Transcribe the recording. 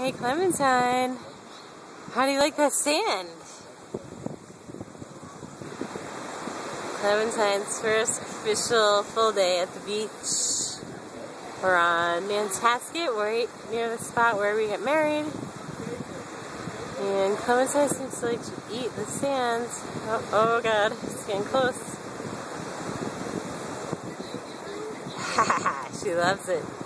Hey Clementine, how do you like that sand? Clementine's first official full day at the beach. We're on Nantasket, right near the spot where we get married. And Clementine seems to like to eat the sand. Oh god, it's getting close. She loves it.